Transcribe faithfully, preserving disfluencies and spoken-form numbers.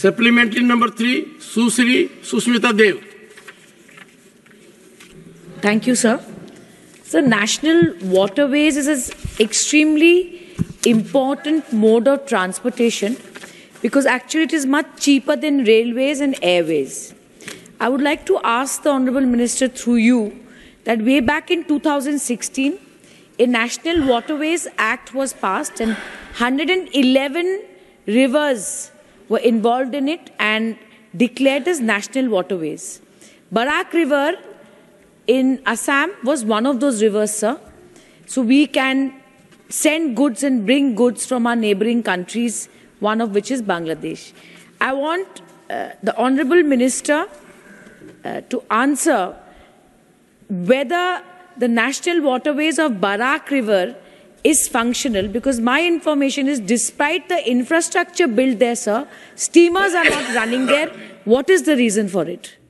Supplementary number three, Susri Susmita Dev. Thank you, sir. So, national waterways is an extremely important mode of transportation because actually it is much cheaper than railways and airways. I would like to ask the Honourable Minister through you that way back in two thousand sixteen, a National Waterways Act was passed and one hundred eleven rivers were involved in it and declared as national waterways. Barak River in Assam was one of those rivers, sir. So we can send goods and bring goods from our neighboring countries, one of which is Bangladesh. I want uh, the Honourable Minister uh, to answer whether the national waterways of Barak River is functional, because my information is despite the infrastructure built there, sir, steamers are not running there. What is the reason for it?